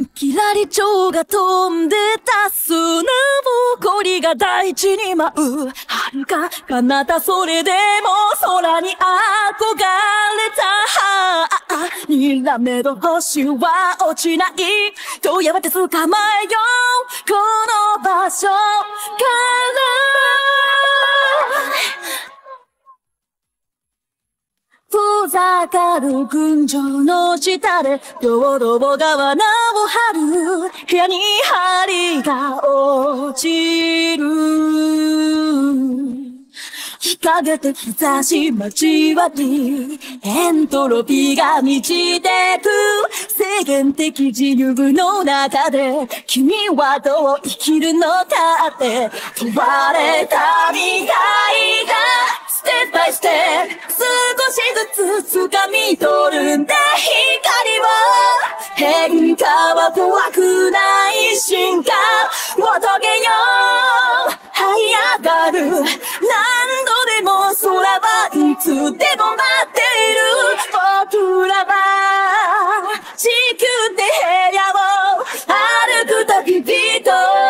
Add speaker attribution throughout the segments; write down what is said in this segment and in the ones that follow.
Speaker 1: キラリ蝶が飛んでた砂ぼこりが大地に舞う。遥か彼方それでも空に憧れた。にらめの星は落ちないとやめて捕まえようこの場所から遠ざかる群青の下で道路が罠を張る。部屋に針が落ちる。日陰で日差し交わりエントロピーが満ちてく。制限的自由の中で君はどう生きるのかって問われた未来がステップバイステップ少しずつ掴み取るんで光は変化は怖くない進化を遂げよう這い上がる何度でも空はいつでも待っている僕らは地球で部屋を歩く旅人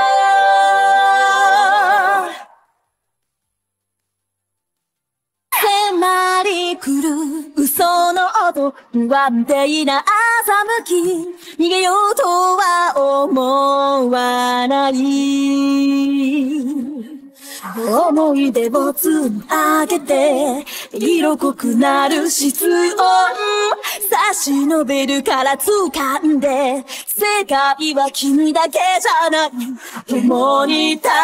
Speaker 1: 迫り来る嘘の音不安定な欺き逃げようとは思わない思い出をつなげて色濃くなる室温差し伸べるから掴んで世界は君だけじゃない共に戦うよ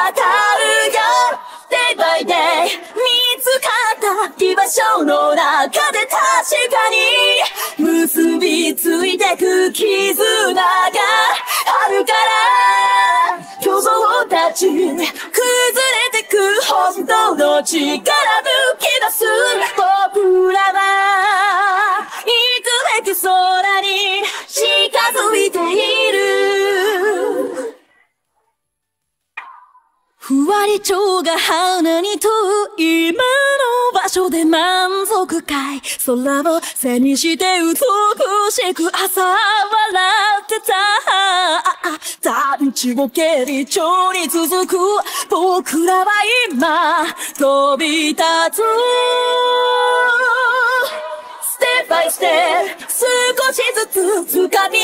Speaker 1: Day by day 見つかった居場所の中で確かに結びついてく絆があるから巨像たち崩れてく本当の力抜き出す僕らは行くべき空に近づいているふわり蝶が花にと今の場所で満足かい空を背にして美しく朝笑ってた団地を蹴り蝶に続く僕らは今飛び立つステップバイステップ少しずつ掴み